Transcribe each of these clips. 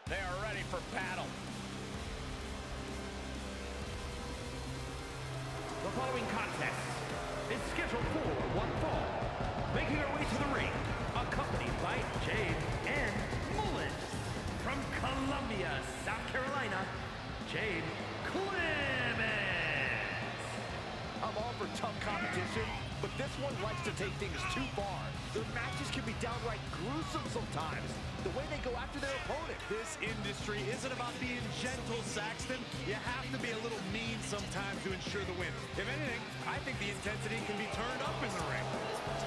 They are ready for battle. The following contest is scheduled for one fall. Making her way to the ring, accompanied by Jade and Mullins. From Columbia, South Carolina, Jade Clemens. I'm all for tough competition, but this one likes to take things too far. Their matches can be downright gruesome sometimes, the way they go after their opponent. This industry isn't about being gentle, Saxton. You have to be a little mean sometimes to ensure the win. If anything, I think the intensity can be turned up in the ring.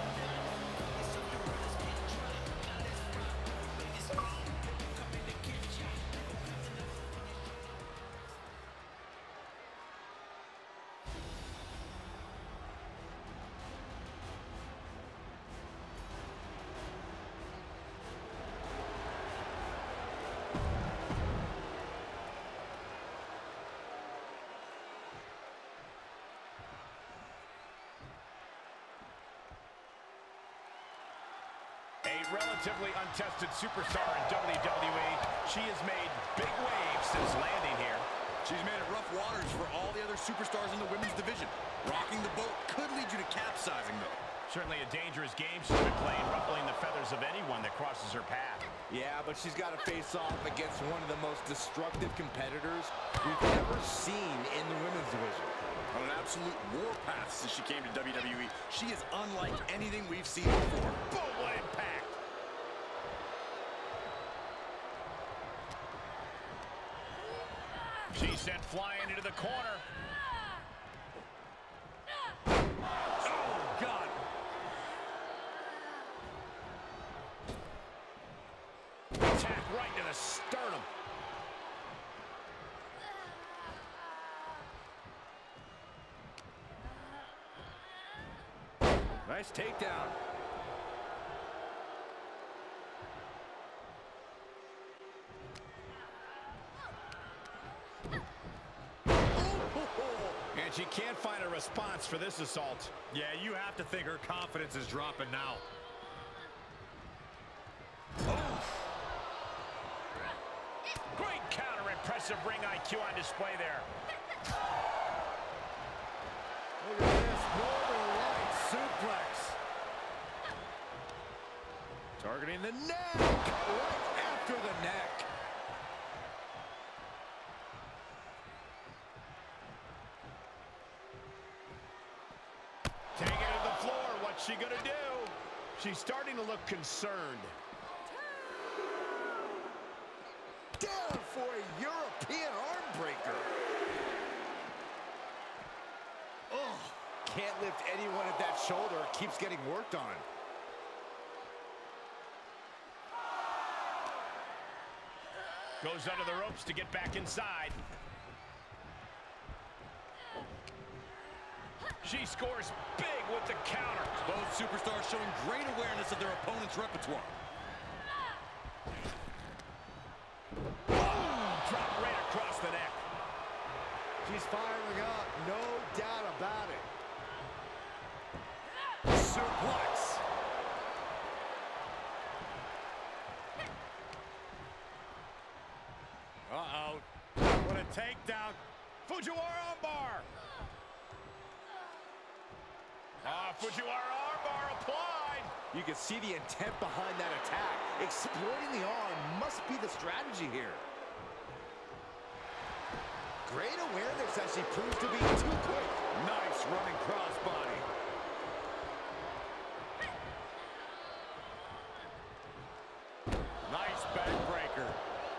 A relatively untested superstar in WWE, she has made big waves since landing here. She's made it rough waters for all the other superstars in the women's division. Rocking the boat could lead you to capsizing, though. Certainly a dangerous game she's been playing, ruffling the feathers of anyone that crosses her path. Yeah, but she's got to face off against one of the most destructive competitors we've ever seen in the women's division. On an absolute warpath since she came to WWE, she is unlike anything we've seen before. Boom, what impact! She's sent flying into the corner. Oh, God! Attack right to the sternum. Nice takedown. And she can't find a response for this assault. Yeah, you have to think her confidence is dropping now. Great counter, impressive ring IQ on display there. Look at this Northern Lights suplex. Targeting the neck, right after the neck. Taking it to the floor, what's she gonna do? She's starting to look concerned. Down for a European arm breaker. Oh, can't lift anyone at that shoulder. Keeps getting worked on. Goes under the ropes to get back inside. She scores big with the counter. Both superstars showing great awareness of their opponent's repertoire. Drop right across the neck. She's firing up, no doubt about it. Suplex. Uh-oh. What a takedown. Fujiwara armbar. Fujiwara armbar applied. You can see the intent behind that attack. Exploiting the arm must be the strategy here. Great awareness as she proves to be too quick. Nice running crossbody. Nice backbreaker.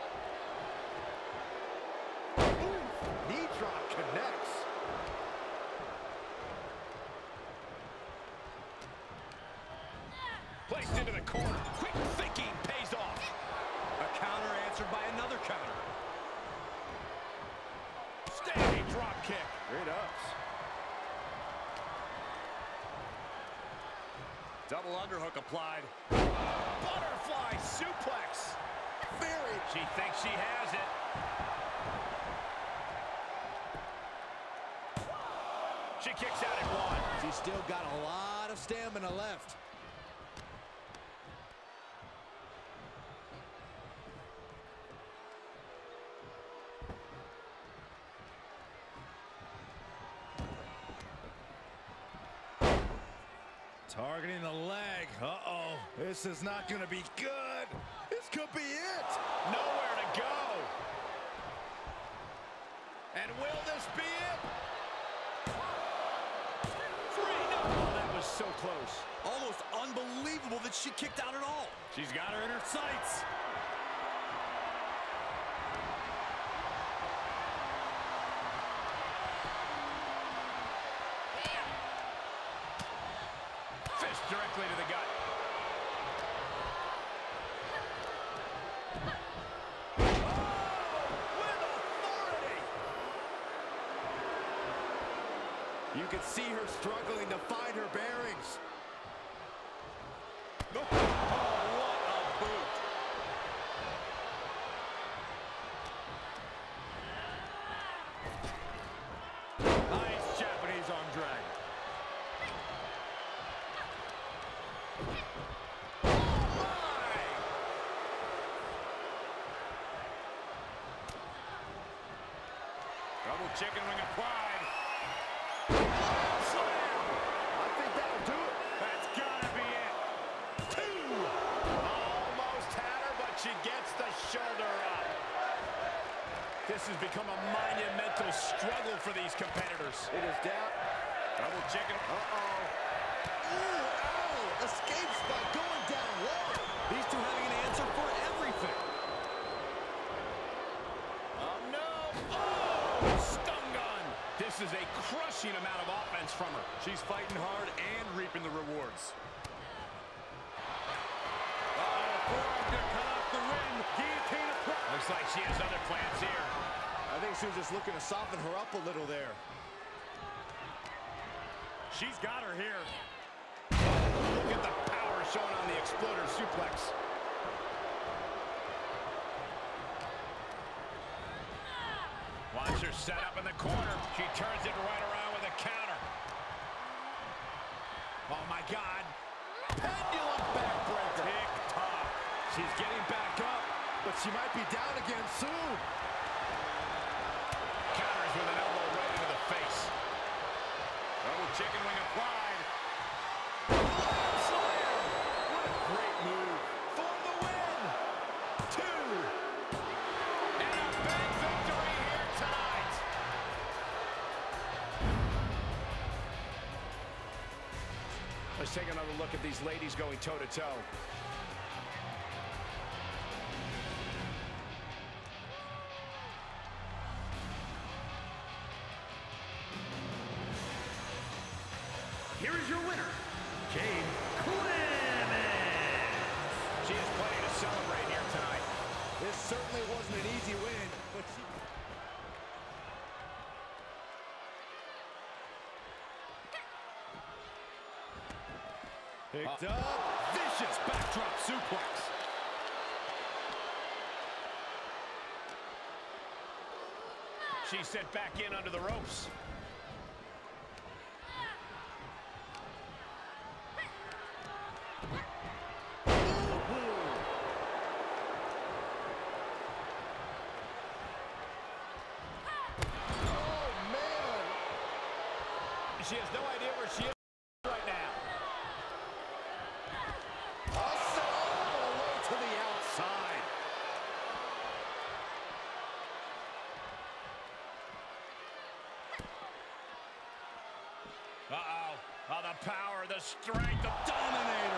Knee drop connects. Placed into the corner. Quick thinking pays off. A counter answered by another counter. Standing drop kick. Great ups. Double underhook applied. Butterfly suplex. Very. She thinks she has it. She kicks out at one. She's still got a lot of stamina left. Targeting the leg. Uh-oh. This is not going to be good. This could be it. Nowhere to go. And will this be it? Oh, that was so close. Almost unbelievable that she kicked out at all. She's got her in her sights. Fist directly to the gut. You can see her struggling to find her bearings. Oh, what a boot. Nice Japanese arm drag. Double chicken wing applied. Shoulder up. This has become a monumental struggle for these competitors. It is down. Double chicken. Uh-oh. Ooh, ow! Escapes by going down low. These two having an answer for everything. Oh, no. Oh, stun gun. This is a crushing amount of offense from her. She's fighting hard and reaping the rewards. Looks like she has other plans here. I think she was just looking to soften her up a little there. She's got her here. Look at the power shown on the exploder suplex. Watch her set up in the corner. She turns it right around with a counter. Oh, my God. Pendulum backbreaker. Tick-tock. She's getting back up, but she might be down again soon. Counters with an elbow right into the face. Double chicken wing applied. Slam! What a great move. For the win. 2. And a big victory here tonight. Let's take another look at these ladies going toe-to-toe. Here is your winner, Jade Clemens. She has plenty to celebrate here tonight. This certainly wasn't an easy win, but she... Picked up. Vicious backdrop suplex. She's sent back in under the ropes. She has no idea where she is right now. All the way to the outside. Uh-oh. Oh, the power, the strength, the Dominating.